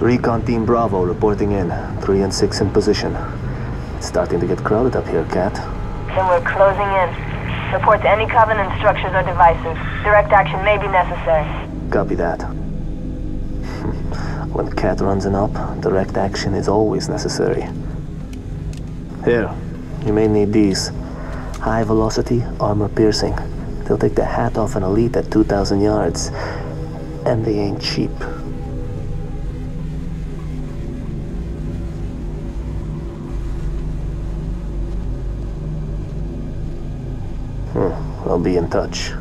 Recon Team Bravo reporting in. 3 and 6 in position. It's starting to get crowded up here, Kat. Then we're closing in. Report to any Covenant structures or devices. Direct action may be necessary. Copy that. When Kat runs an op, direct action is always necessary. Here, you may need these. High velocity, armor piercing. They'll take the hat off an elite at 2,000 yards. And they ain't cheap. I'll be in touch.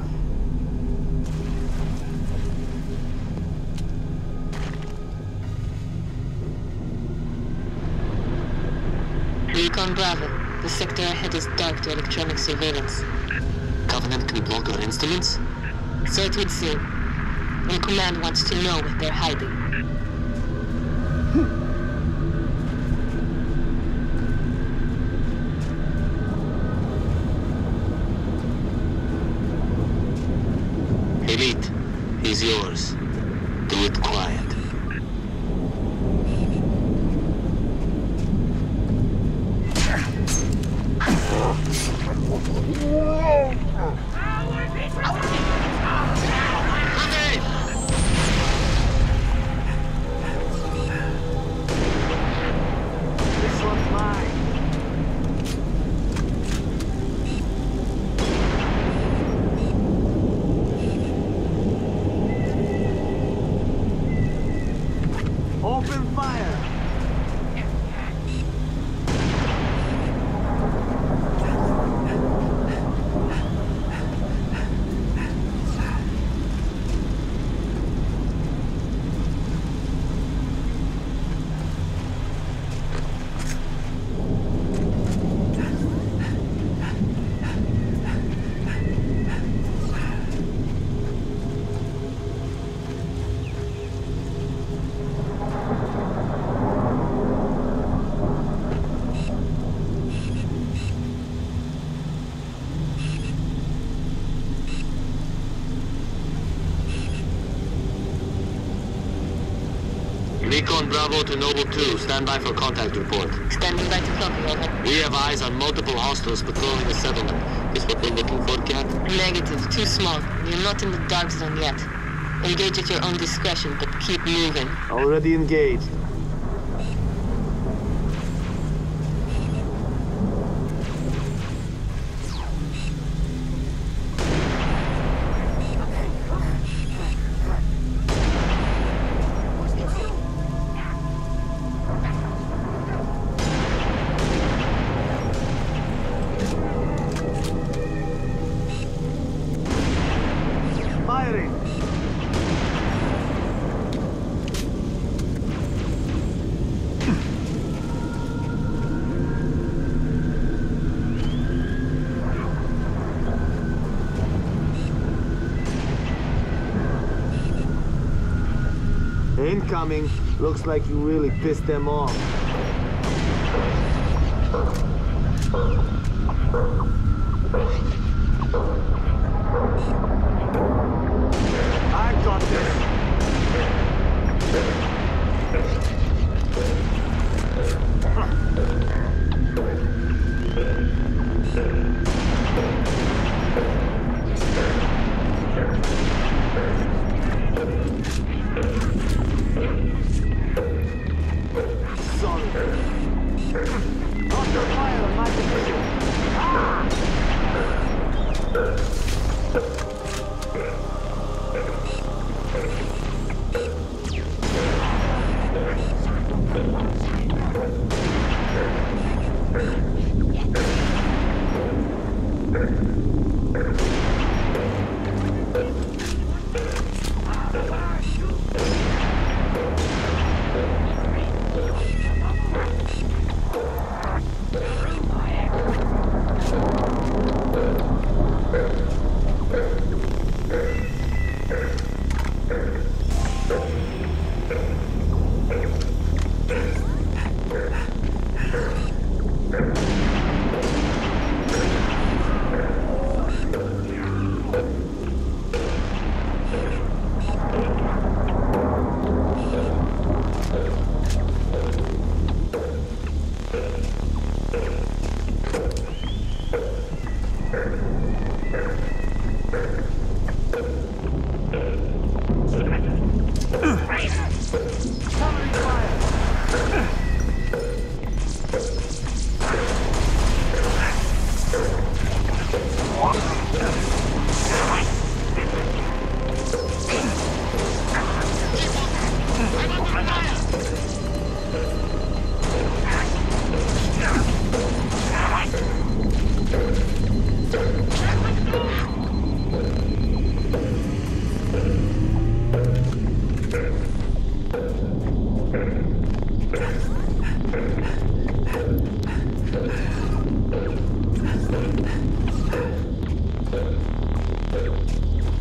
Recon Bravo. The sector ahead is dark to electronic surveillance. Covenant can block our instruments? So it would seem. And Command wants to know what they're hiding. Elite, he's yours. Do it quiet. Open fire! Recon Bravo to Noble 2. Stand by for contact report. Standing by to copy, over. We have eyes on multiple hostiles patrolling the settlement. Is what we're looking for, Kat? Negative. Too small. You're not in the dark zone yet. Engage at your own discretion, but keep moving. Already engaged. Firing! Incoming. Looks like you really pissed them off. I got this. Hostile fire on my position.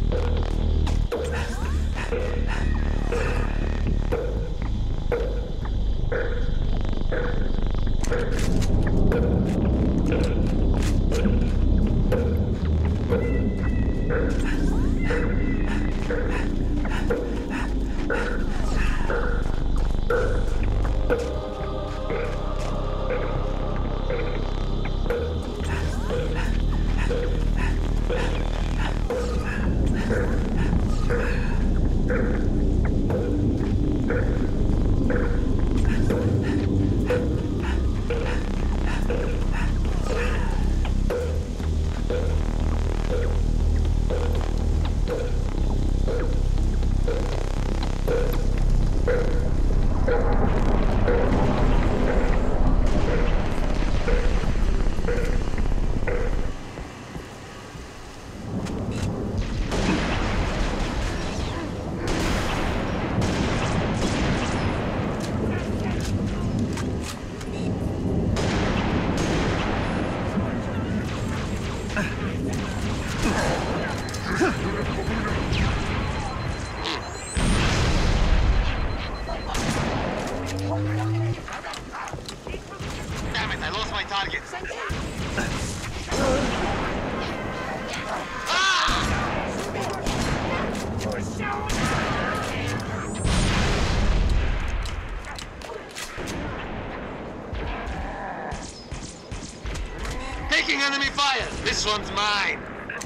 Enemy fire! This one's mine!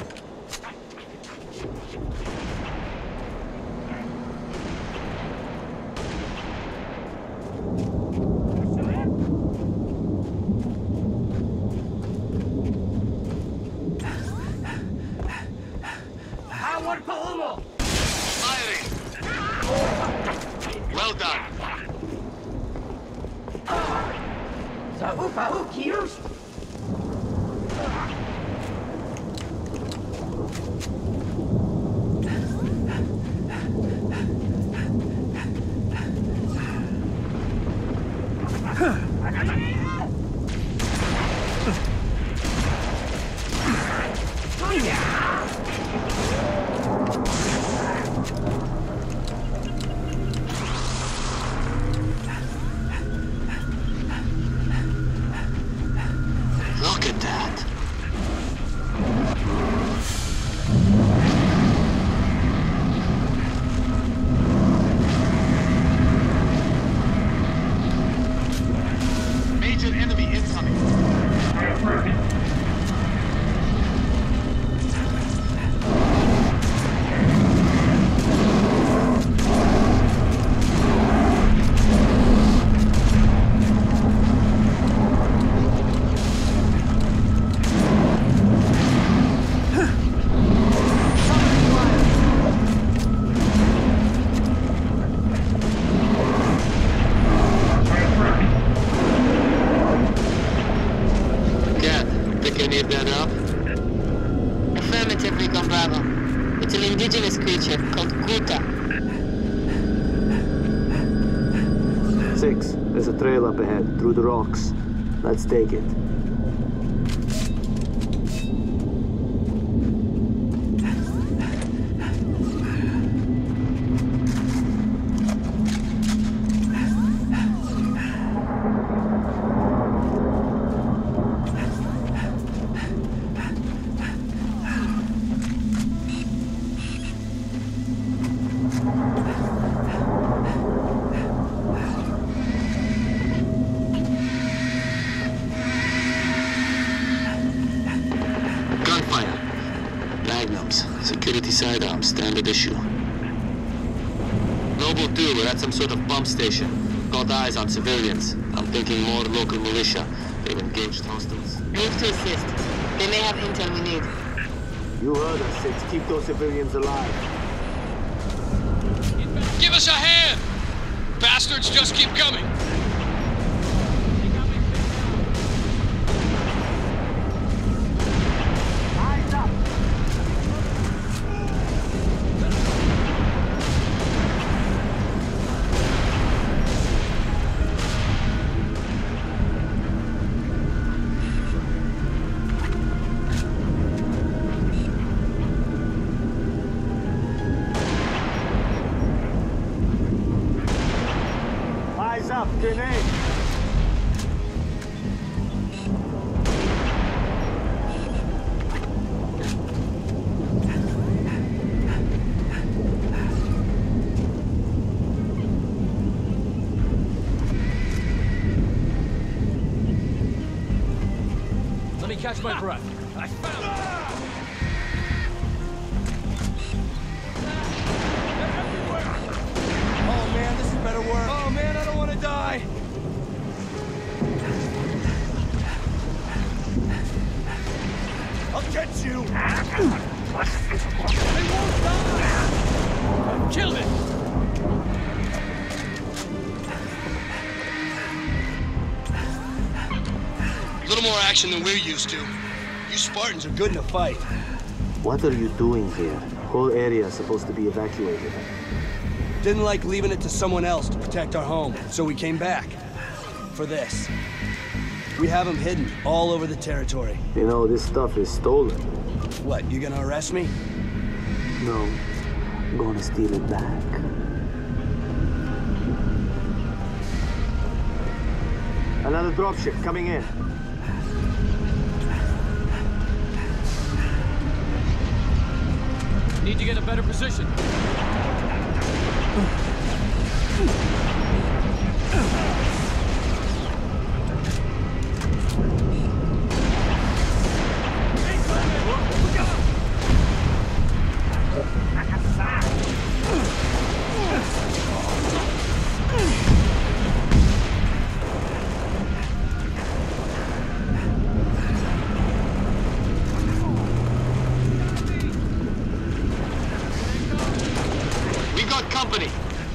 Firing! Well done! Look at that! Major enemy incoming! That up? Affirmative, Recon Bravo. It's an indigenous creature called Kuta. 6, there's a trail up ahead, through the rocks. Let's take it. Security sidearms, standard issue. Noble 2, we're at some sort of pump station. Got eyes on civilians. I'm thinking more local militia. They've engaged hostiles. Move to assist. They may have intel we need. You heard us, 6. Keep those civilians alive. Give us a hand! Bastards just keep coming! Grenade! Let me catch my breath. I found it! Oh man, this is better work. Oh man, I don't want to die. I'll get you. They won't die! Killed it! A little more action than we're used to. You Spartans are good in a fight. What are you doing here? Whole area is supposed to be evacuated. Didn't like leaving it to someone else to protect our home, so we came back. For this. We have them hidden all over the territory. You know, this stuff is stolen. What, you gonna arrest me? No, I'm gonna steal it back. Another dropship coming in. Need to get a better position. We got company.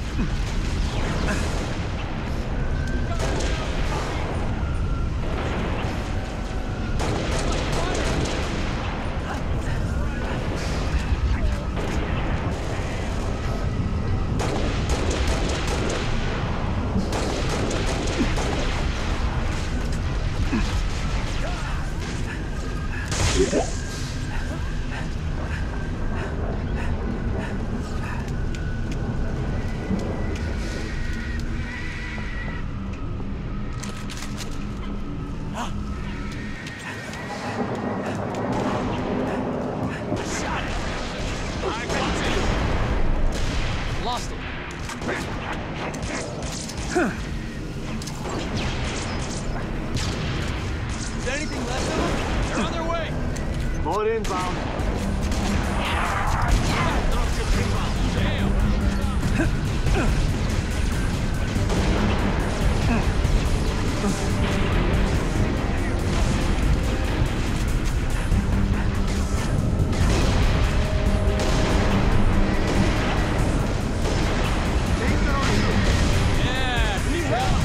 Lost it. Is there anything left of them? They're on their way. More inbound. Yeah, need help.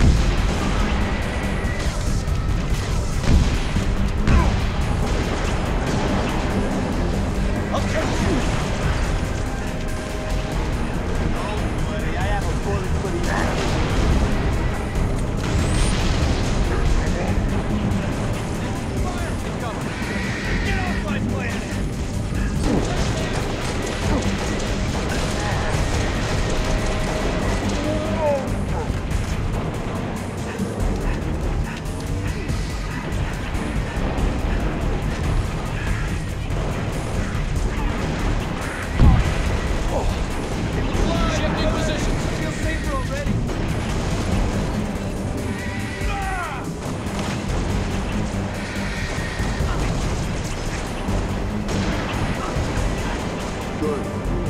I'll catch you. Oh, buddy, I have a bullet for the Get off my planet. Shifting position. Feel safer already. Good.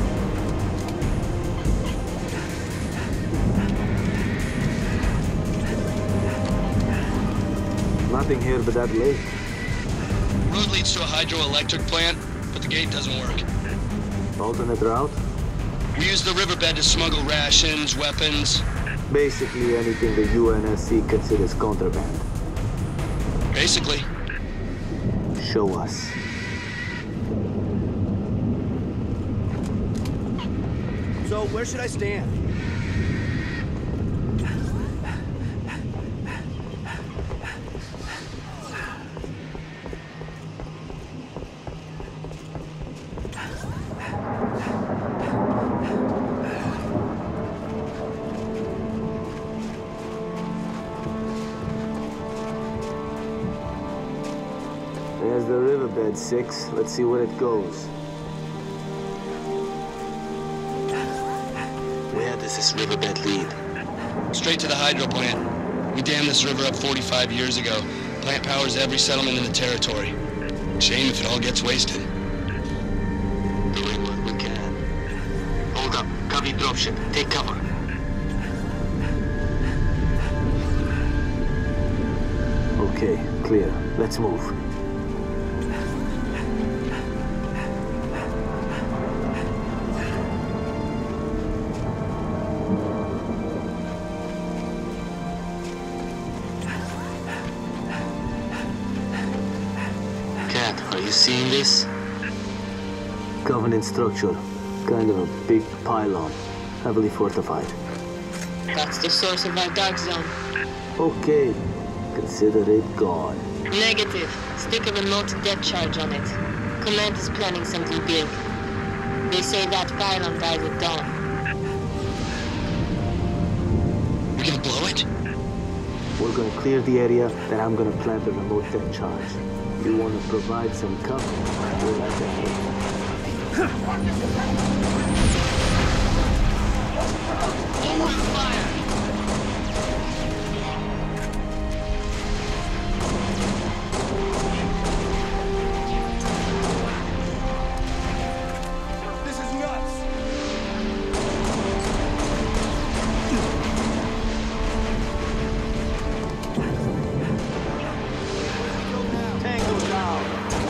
Nothing here but that lake. Road leads to a hydroelectric plant, but the gate doesn't work. Alternate route? We use the riverbed to smuggle rations, weapons. Basically anything the UNSC considers contraband. Basically. Show us. So, where should I stand? riverbed, 6. Let's see where it goes. Where does this riverbed lead? Straight to the hydro plant. We dammed this river up 45 years ago. Plant powers every settlement in the territory. Shame if it all gets wasted. Doing what we can. Hold up. Copy dropship. Take cover. Okay, clear. Let's move. Cat, are you seeing this? Covenant structure. Kind of a big pylon. Heavily fortified. That's the source of our dark zone. Okay. Consider it gone. Negative. Stick a remote death charge on it. Command is planning something big. They say that pylon died at dawn. We gonna blow it? We're gonna clear the area, then I'm gonna plant the remote deck charge. You wanna provide some cover? We'll have to Open fire! This is nuts! Tango down.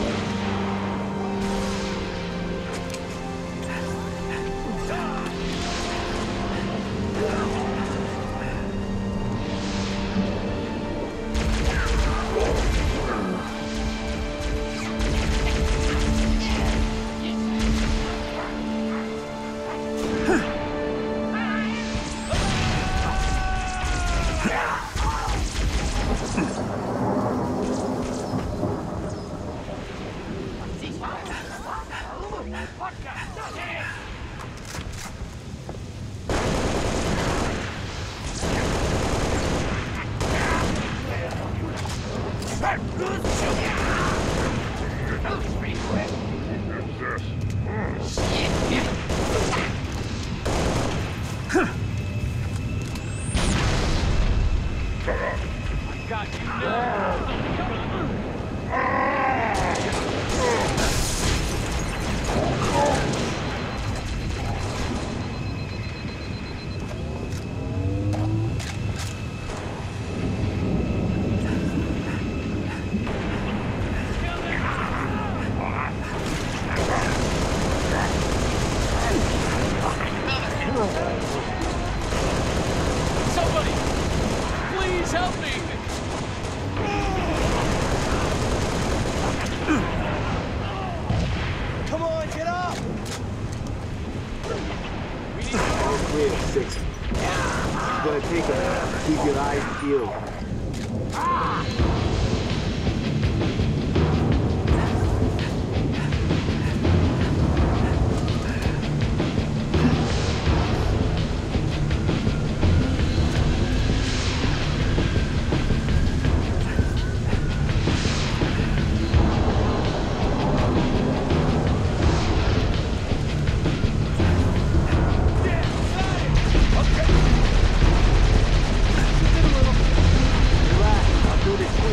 Somebody! Please help me! Come on, get up! All clear, 6. It's gonna take a minute. Keep your eyes peeled. Relax, I'll do this quick.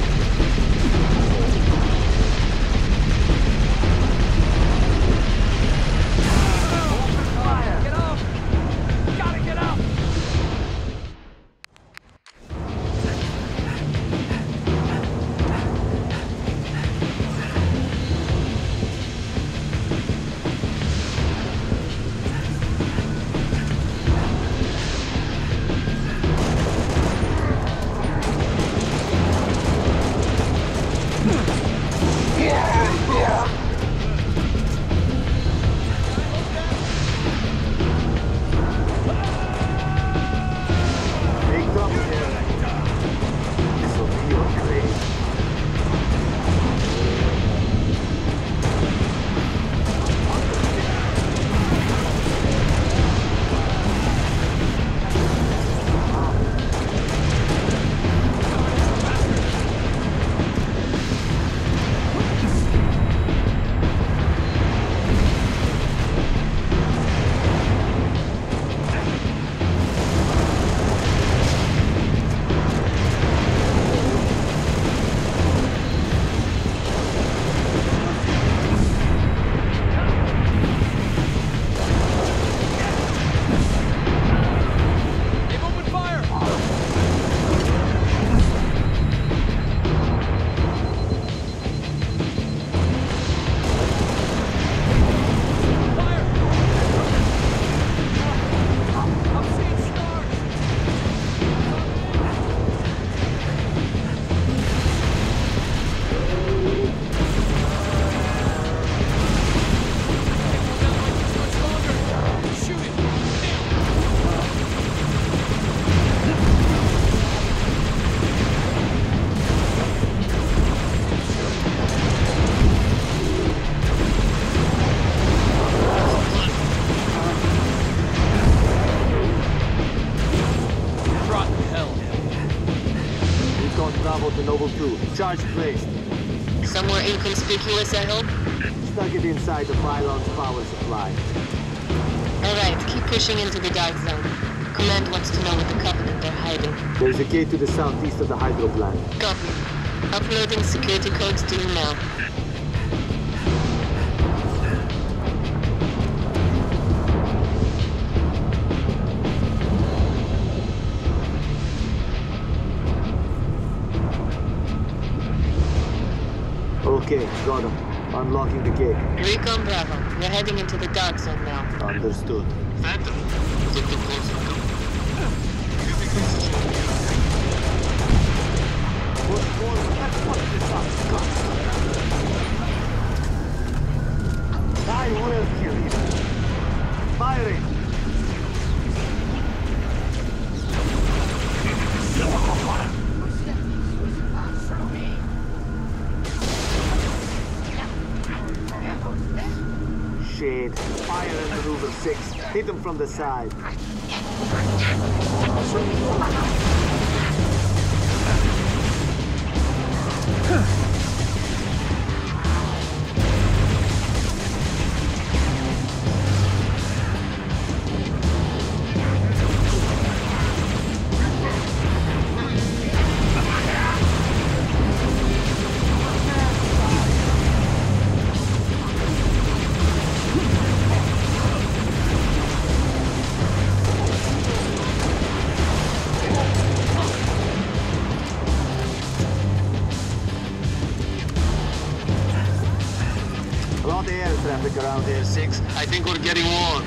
Noble 2. Charge placed. Somewhere inconspicuous, I hope? Stuck it inside the pylon's power supply. Alright, keep pushing into the dark zone. Command wants to know what the Covenant are hiding. There's a gate to the southeast of the hydro plant. Copy. Uploading security codes to you now. Okay, got him. Unlocking the gate. Recon Bravo. We're heading into the dark zone now. Understood. Phantom, take them closer. I will kill you. Firing! Shade. Fire and maneuver 6. Hit them from the side. A lot of air traffic around here, 6. I think we're getting warm.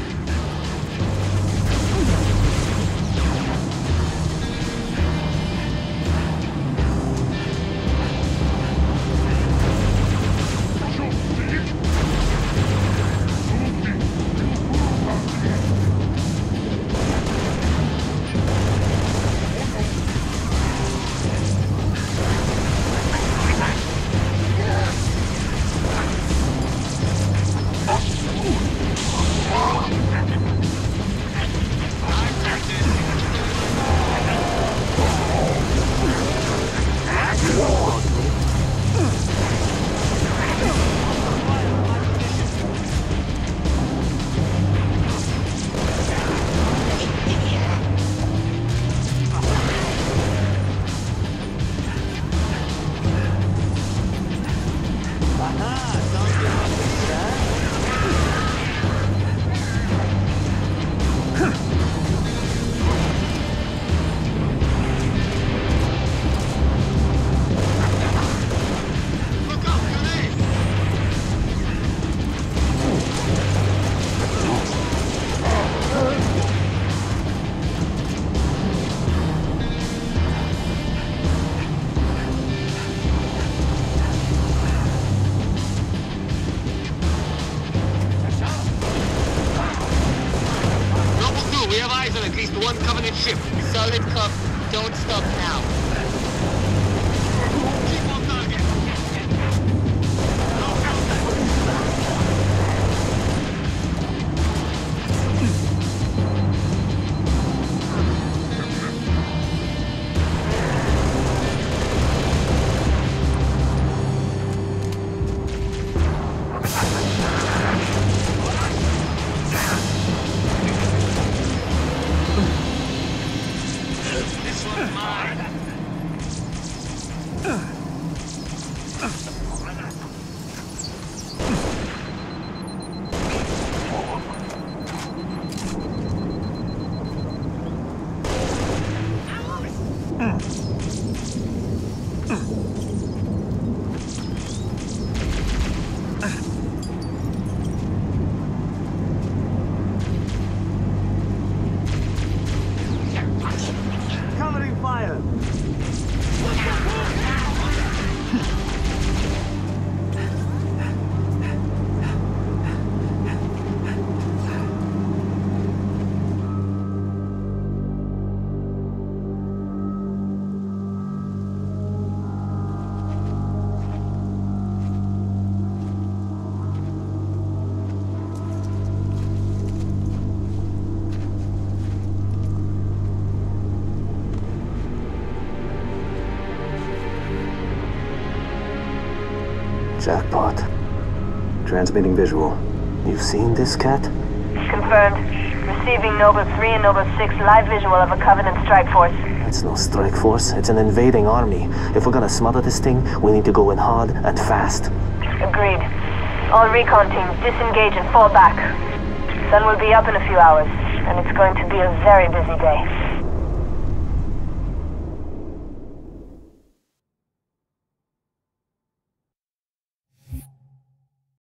At least one Covenant ship. Solid cop. Don't stop now. Keep on target. This one's mine. Jackpot. Transmitting visual. You've seen this, Cat? Confirmed. Receiving Nova 3 and Nova 6 live visual of a Covenant strike force. It's no strike force, it's an invading army. If we're gonna smother this thing, we need to go in hard and fast. Agreed. All recon teams disengage and fall back. Sun will be up in a few hours, and it's going to be a very busy day.